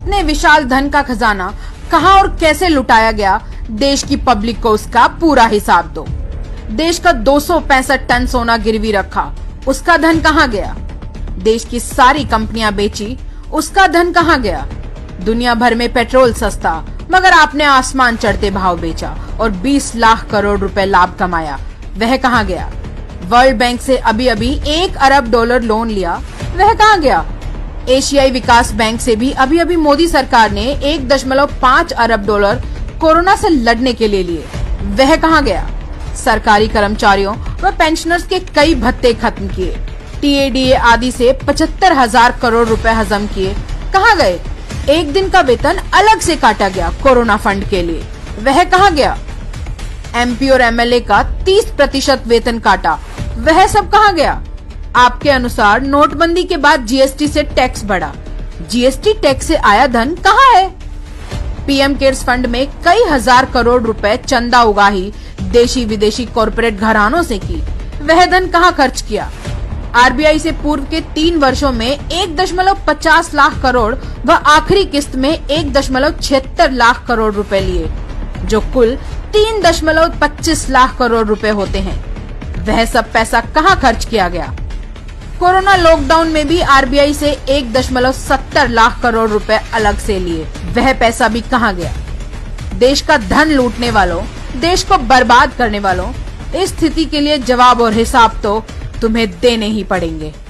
इतने विशाल धन का खजाना कहां और कैसे लुटाया गया, देश की पब्लिक को उसका पूरा हिसाब दो। देश का 265 टन सोना गिरवी रखा, उसका धन कहां गया? देश की सारी कंपनियां बेची, उसका धन कहां गया? दुनिया भर में पेट्रोल सस्ता, मगर आपने आसमान चढ़ते भाव बेचा और 20 लाख करोड़ रुपए लाभ कमाया, वह कहां गया? वर्ल्ड बैंक से अभी अभी $1 अरब लोन लिया, वह कहां गया? एशियाई विकास बैंक से भी अभी अभी मोदी सरकार ने $1.5 अरब कोरोना से लड़ने के लिए लिए, वह कहां गया? सरकारी कर्मचारियों व पेंशनर्स के कई भत्ते खत्म किए, TADA आदि से 75,000 करोड़ रुपए हजम किए, कहां गए? एक दिन का वेतन अलग से काटा गया कोरोना फंड के लिए, वह कहां गया? MP और MLA का 30% वेतन काटा, वह सब कहां गया? आपके अनुसार नोटबंदी के बाद GST से टैक्स बढ़ा, GST टैक्स से आया धन कहां है? PM केयर्स फंड में कई हजार करोड़ रुपए चंदा उगाही देशी विदेशी कॉरपोरेट घरानों से की, वह धन कहां खर्च किया? RBI से पूर्व के 3 वर्षों में 1.50 लाख करोड़ व आखिरी किस्त में 1.76 लाख करोड़ रुपए लिए, जो कुल 3.25 लाख करोड़ रुपए होते हैं। वह सब पैसा कहां खर्च किया गया? कोरोना लॉकडाउन में भी RBI से 1.70 लाख करोड़ रुपए अलग से लिए, वह पैसा भी कहां गया? देश का धन लूटने वालों, देश को बर्बाद करने वालों, इस स्थिति के लिए जवाब और हिसाब तो तुम्हें देने ही पड़ेंगे।